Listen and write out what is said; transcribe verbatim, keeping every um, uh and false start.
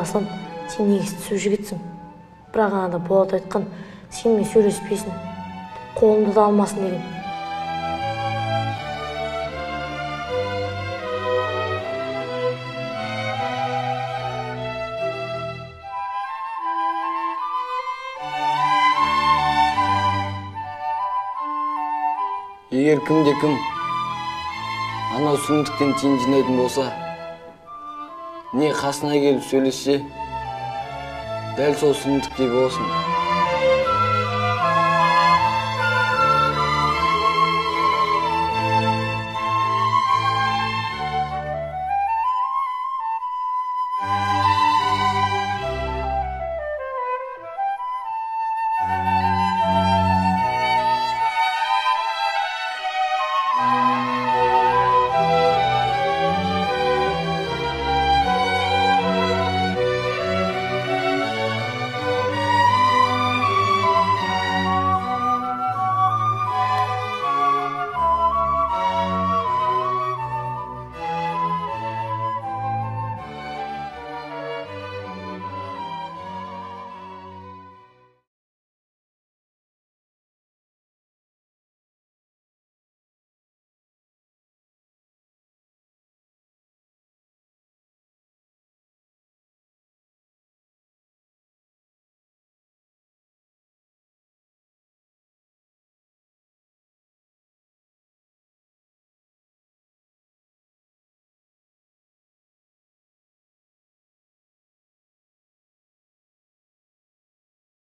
ойласам, сен негізі түсіп жігітсің. Бірақ анада Болат айтқан, сенімен сөйлеспесін, қолымды да алмасын деген. Егер кімде-кім анау сүріндіктен тиын жинайтын болса, не қасына келіп сөйлессе, дәл сол сүріндіктей болсын.